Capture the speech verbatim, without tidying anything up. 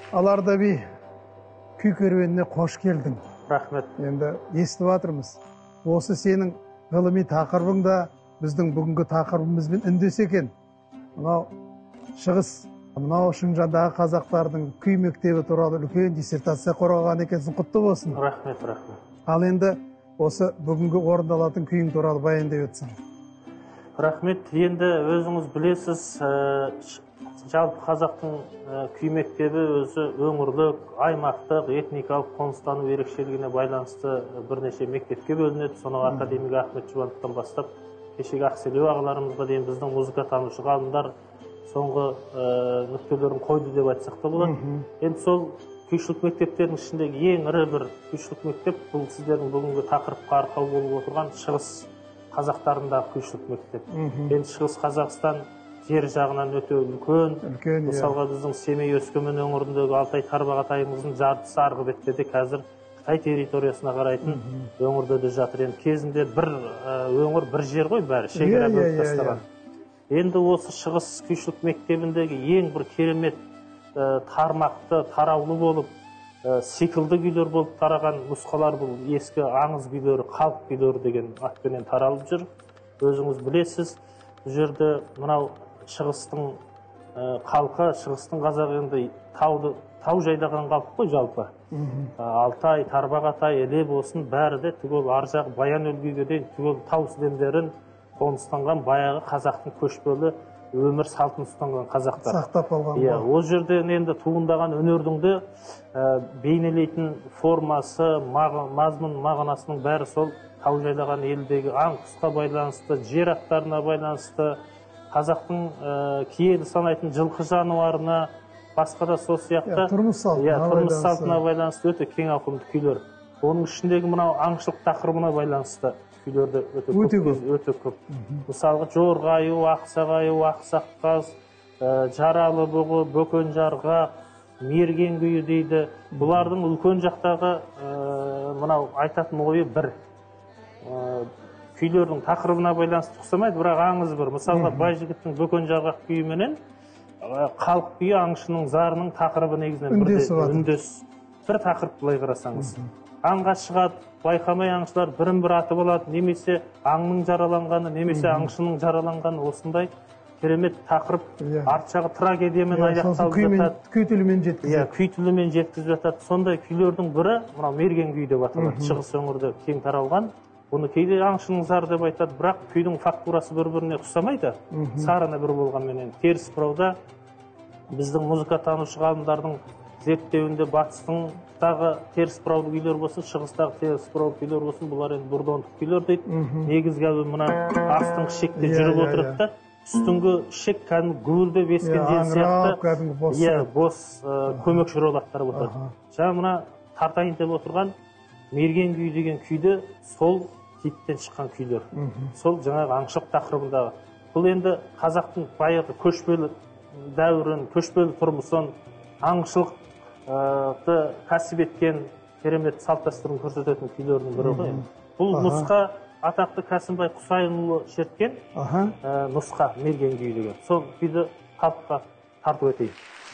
Аларда би күй керуеніне қош келдің. Рахмет. Енді естіп жатырмыз. Осы сенің ғылыми тақырыбыңда біздің бүгінгі тақырыбымызбен үндес екен. Мынау шығыс, мынау Шыңжаңдағы қазақтардың күй мектебі туралы үлкен диссертация қорғаған екенсің, құтты болсын. Рахмет, рахмет. Ал енді осы бүгінгі орындалатын күйің туралы баяндап өтсең. Рахмет. Енді өзіңіз білесіз, жалпы қазақтың күй мектебі өзі өңірлік, аймақтық, этникалық қоныстану ерекшелігіне байланысты бірнеше мектепке бөлінеді. Соның академик Ахмет Жұбановтан бастап, кешегі Ақселеу ағаларымызға дейін біздің музыкатанушы ғалымдар соңғы нүктелерін қойды деп айтсақ та болады. Енді сол күйшілік мектептердің ішіндегі ең ірі бір күйшілік мектеп, бұл сіздердің бүгінгі тақырыпқа арқау болып отырған шығыс қазақтарындағы күйшілік мектеп. Енді шығыс Қазақстан жер жағынан өте үлкен. Мысалға біздің Семей Өскемен өңіріндегі Алтай Тарбағатайымыздың жартысы арғы беттеді, қазір Қытай территориясына қарайтын өңірде де жатыр. Енді кезінде бір өңір, бір жер ғой бәрі, шекара бөліп тастаған. Енді осы шығыс күйшілік мектебіндегі ең бір керемет тармақты, тараулы болып, сиклді күйлер болып тараған нұсқалар бұл ескі аңыз күйлері, халық күйлері деген атпенен таралып жүр. Өзіңіз білесіз, бұл жерде мынау шығыстың халқы, шығыстың қазағы енді тауды, тау жайдаған халық қой жалпы. Алтай, Тарбағатай, Іле болсын, бәрі де түгел ар жағы Баян-өлгейге дейін түгел тау сілемдерін қоныстанған баяғы қазақтың көшпелі өмір салтын ұстанған қазақтар. Сақтап алған. Иә, ол жерден енді туындаған өнердің де бейнелейтін формасы, мазмұн, мағынасының бәрі сол тау жайлаған елдегі аң құсқа байланысты, жер аттарына байланысты, қазақтың киелі санайтын жылқы жануарына, басқа да сол сияқты тұрмыс салтына байланысты өте кең ауқымды күйлер. Оның ішіндегі мынау аңшылық тақырыбына байланысты күйлерді өте көп. Мысалға Жорғайы, Ақсағайы, Ақсаққаз, Жаралы бұғы, Бөкен жарға, Мерген күйі дейді. Бұлардың үлкен жақтағы мынау айтатын ойы бір. Күйлердің тақырыбына байланысты ұқсамайды, бірақ аңыз бір. Мысалға Байжігіттің Бөкен жарғақ күйі менен халық күйі аңшының зарының тақырыбы негізінен үндес. Бір тақырып былай қарасаңыз. Аңға шығады, байқамай аңшылар бірін-бір атып алады, немесе аңның жараланғаны, немесе аңшының жараланғаны, осындай керемет тақырып арт жағы трагедиямен аяқталып жатады. Күй тілімен жеткізеді. Күй тілімен жеткізіп жатады. Сондай күйлердің бірі мынау Мерген күйі деп аталады. Шығыс өңірде кең таралған. Бұны кейде аңшының зары деп айтады, бірақ күйдің фактурасы бір-біріне ұқсамайды. Сарыны бір болғанменен теріс бұрауда біздің музыкатанушы ғалымдардың зерттеуінде батыстың дағы теріс бұрауды күйлер болсын, шығыстағы теріс бұрауды күйлер болсын, бұлар енді бурдондық күйлер дейді. Негізгі мына астың шекте жүріп отырып та, үстіңгі шек кәдімгі гуілдеп ескен жел сияқты бос көмекші рөл атқарып отырады. Жаңа мына тартайын деп отырған Мерген күйі деген күйді сол типтен шыққан күйлер. Сол жаңағы аңшылық тақырыбындағы. Бұл енді қазақтың баяғы көшпелі дәуірін, көшпелі тұрмысын, аңшылықты кәсіп еткен керемет салт дәстүрін көрсететін күйлердің бірі ғой. Бұл нұсқа атақты Кәсімбай Құсайынұлы шерткен нұсқа Мерген күйі деген. Сол күйді халыққа тартып өтейін.